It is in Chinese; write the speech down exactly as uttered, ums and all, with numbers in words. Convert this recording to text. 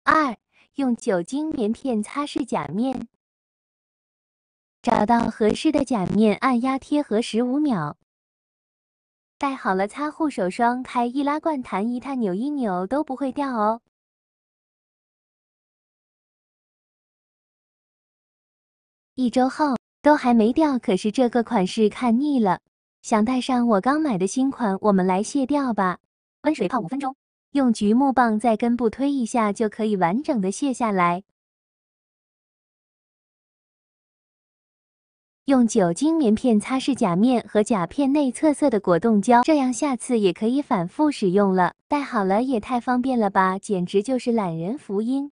二、用酒精棉片擦拭甲面。找到合适的甲面，按压贴合十五秒。戴好了擦护手霜，开易拉罐弹一弹、扭一扭都不会掉哦。一周后都还没掉，可是这个款式看腻了，想带上我刚买的新款，我们来卸掉吧。温水泡五分钟，用橘木棒在根部推一下就可以完整的卸下来。用酒精棉片擦拭甲面和甲片内侧色的果冻胶，这样下次也可以反复使用了。戴好了也太方便了吧，简直就是懒人福音。